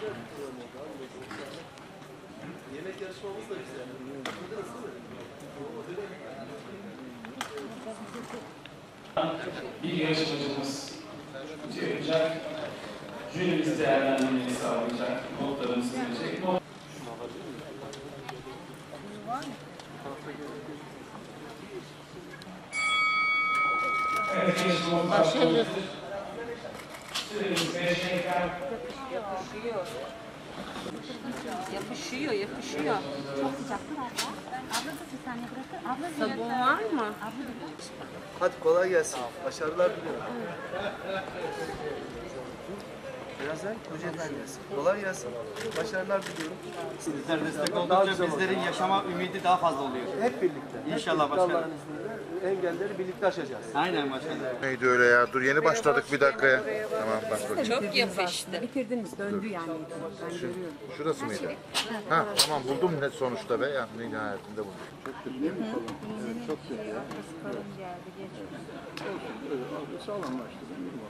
Yemek yarışmamız da güzel. Bir yarışmacımız çıkacak. Jürimiz değerlendirmeyi sağlayacak. Notlarımızı verecek. Evet, yarışmamız başlıyor. Süremiz 5 dakika. Yapışıyor. Çok sıcaktır abla. Abla da bir saniye bırakır. Abla Sabun var mı? Abla da Hadi kolay gelsin. Başarılar diliyorum. Birazdan Kocaeli'den gelsin. Kolay gelsin. Başarılar diliyorum. Sizler destek oldukça bizlerin yaşama ümidi daha fazla oluyor. Hep birlikte. İnşallah başkanım. Allah'ın izniyle engelleri birlikte aşacağız. Aynen başkanım. Neydi öyle ya? Dur yeni başladık bir dakikaya. Tamam başladık. Çok yapıştı. bitirdiniz. Döndü yani. Ben görüyorum. Şurası mıydı? Ha tamam buldum net sonuçta be. Ya nihayetinde buldum. Çok kötü ya. Kalın geldi. Geçmiş. Sağlamlaştı.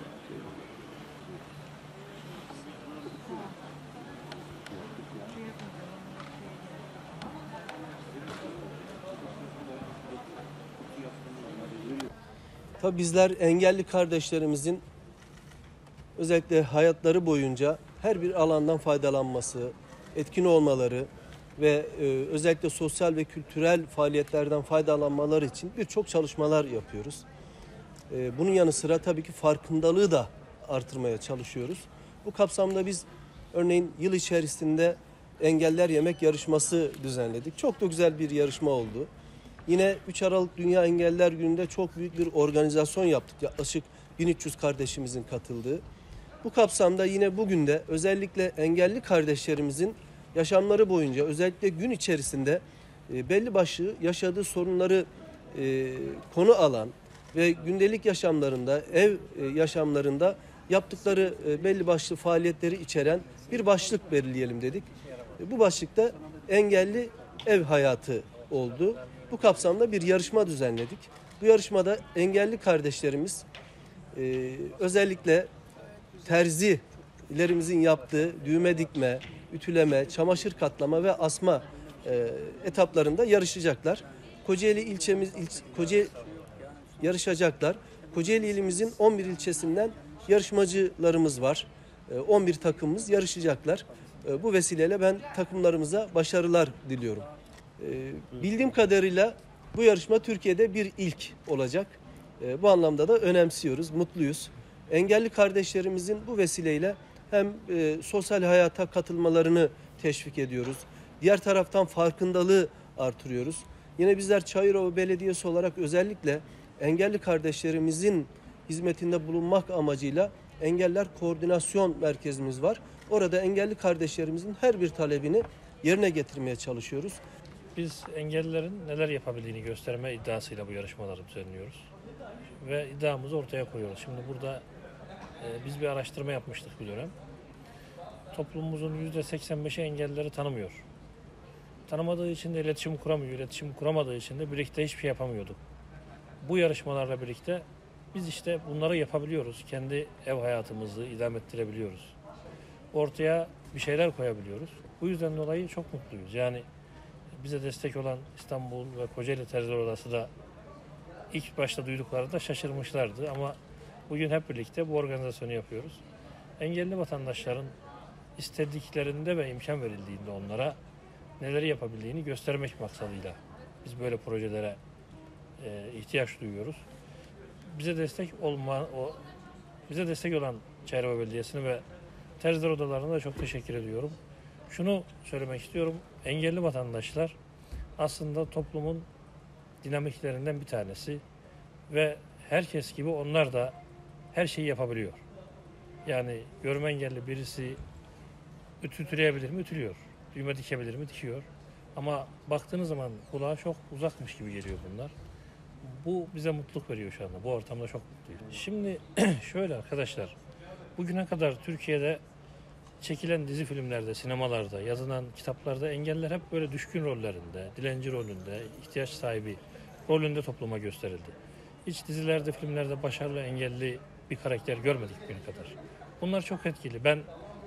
Tabii bizler engelli kardeşlerimizin özellikle hayatları boyunca her bir alandan faydalanması, etkin olmaları ve özellikle sosyal ve kültürel faaliyetlerden faydalanmaları için birçok çalışmalar yapıyoruz. Bunun yanı sıra tabii ki farkındalığı da artırmaya çalışıyoruz. Bu kapsamda biz örneğin yıl içerisinde engeller yemek yarışması düzenledik. Çok da güzel bir yarışma oldu. Yine 3 Aralık Dünya Engelliler Günü'nde çok büyük bir organizasyon yaptık. Yaklaşık 1300 kardeşimizin katıldığı. Bu kapsamda yine bugün de özellikle engelli kardeşlerimizin yaşamları boyunca özellikle gün içerisinde belli başlı yaşadığı sorunları konu alan ve gündelik yaşamlarında, ev yaşamlarında yaptıkları belli başlı faaliyetleri içeren bir başlık belirleyelim dedik. Bu başlıkta engelli ev hayatı oldu. Bu kapsamda bir yarışma düzenledik. Bu yarışmada engelli kardeşlerimiz özellikle terzilerimizin yaptığı düğme dikme, ütüleme, çamaşır katlama ve asma etaplarında yarışacaklar. Kocaeli yarışacaklar. Kocaeli ilimizin 11 ilçesinden yarışmacılarımız var. 11 takımımız yarışacaklar. Bu vesileyle ben takımlarımıza başarılar diliyorum. Bildiğim kadarıyla bu yarışma Türkiye'de bir ilk olacak. Bu anlamda da önemsiyoruz, mutluyuz. Engelli kardeşlerimizin bu vesileyle hem sosyal hayata katılmalarını teşvik ediyoruz. Diğer taraftan farkındalığı artırıyoruz. Yine bizler Çayırova Belediyesi olarak özellikle engelli kardeşlerimizin hizmetinde bulunmak amacıyla Engeller Koordinasyon Merkezimiz var. Orada engelli kardeşlerimizin her bir talebini yerine getirmeye çalışıyoruz. Biz engellilerin neler yapabildiğini gösterme iddiasıyla bu yarışmaları düzenliyoruz. Ve iddiamızı ortaya koyuyoruz. Şimdi burada biz bir araştırma yapmıştık bir dönem. Toplumumuzun %85'i engellileri tanımıyor. Tanımadığı için de iletişim kuramıyor. İletişim kuramadığı için de birlikte hiçbir şey yapamıyorduk. Bu yarışmalarla birlikte biz işte bunları yapabiliyoruz. Kendi ev hayatımızı idame ettirebiliyoruz. Ortaya bir şeyler koyabiliyoruz. Bu yüzden dolayı çok mutluyuz. Yani bize destek olan İstanbul ve Kocaeli Terziler Odası da ilk başta duyduklarında şaşırmışlardı ama bugün hep birlikte bu organizasyonu yapıyoruz. Engelli vatandaşların istediklerinde ve imkan verildiğinde onlara neleri yapabildiğini göstermek maksadıyla biz böyle projelere ihtiyaç duyuyoruz. Bize destek olan Çayırova Belediyesi'ne ve Terziler Odaları'na da çok teşekkür ediyorum. Şunu söylemek istiyorum. Engelli vatandaşlar aslında toplumun dinamiklerinden bir tanesi ve herkes gibi onlar da her şeyi yapabiliyor. Yani görme engelli birisi ütüleyebilir mi? Ütülüyor. Düğme dikebilir mi? Dikiyor. Ama baktığınız zaman kulağa çok uzakmış gibi geliyor bunlar. Bu bize mutluluk veriyor şu anda. Bu ortamda çok mutluyum. Şimdi şöyle arkadaşlar, bugüne kadar Türkiye'de çekilen dizi filmlerde, sinemalarda, yazılan kitaplarda engelliler hep böyle düşkün rollerinde, dilenci rolünde, ihtiyaç sahibi rolünde topluma gösterildi. Hiç dizilerde, filmlerde başarılı engelli bir karakter görmedik bugüne kadar. Bunlar çok etkili. Ben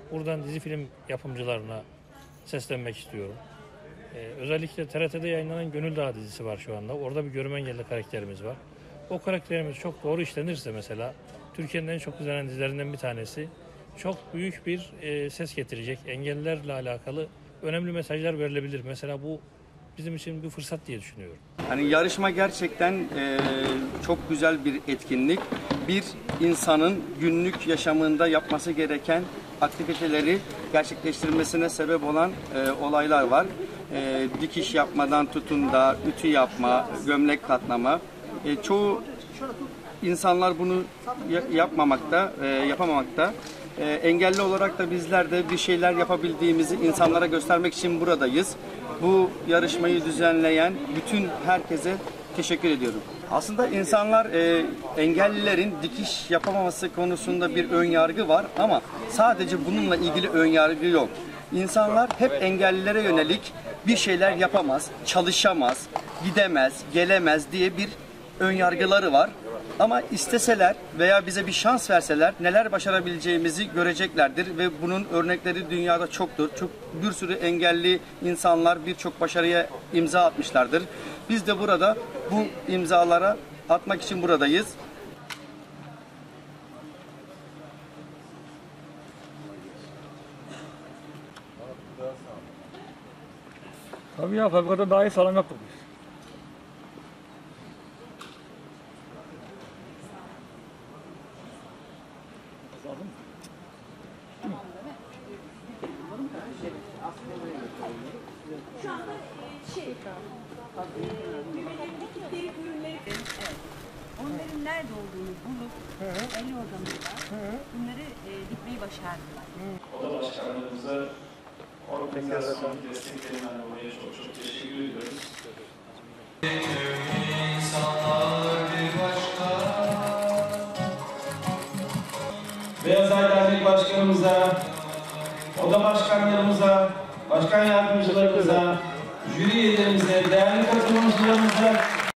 Buradan dizi film yapımcılarına seslenmek istiyorum. Özellikle TRT'de yayınlanan Gönül Dağı dizisi var şu anda. Orada bir görme engelli karakterimiz var. O karakterimiz çok doğru işlenirse mesela Türkiye'nin en çok izlenen dizilerinden bir tanesi, çok büyük bir ses getirecek. Engellilerle alakalı önemli mesajlar verilebilir. Mesela bu bizim için bir fırsat diye düşünüyorum. Hani yarışma gerçekten çok güzel bir etkinlik. Bir insanın günlük yaşamında yapması gereken aktiviteleri gerçekleştirmesine sebep olan olaylar var. Dikiş yapmadan tutun da ütü yapma, gömlek katlama. Çoğu insanlar bunu yapamamakta. Engelli olarak da bizler de bir şeyler yapabildiğimizi insanlara göstermek için buradayız. Bu yarışmayı düzenleyen bütün herkese teşekkür ediyorum. Aslında insanlar engellilerin dikiş yapamaması konusunda bir ön yargı var ama sadece bununla ilgili ön yargı yok. İnsanlar hep engellilere yönelik bir şeyler yapamaz, çalışamaz, gidemez, gelemez diye bir ön yargıları var. Ama isteseler veya bize bir şans verseler neler başarabileceğimizi göreceklerdir ve bunun örnekleri dünyada çoktur. Bir sürü engelli insanlar birçok başarıya imza atmışlardır. Biz de burada bu imzalara atmak için buradayız. Tabii ya, fabrikada daha iyi sağlam yaptık biz. Şu anda onların nerede olduğunu bulup el yordamıyla bunları dikmeyi başardılar. Oda başkanlarımıza organizasyondaki desteklerinden dolayı çok teşekkür ediyoruz. Beyaz Ay Dernek Başkanımıza, oda başkanlarımıza, başkan yardımcılarımıza, jüri üyelerimize, değerli katılımcılarımıza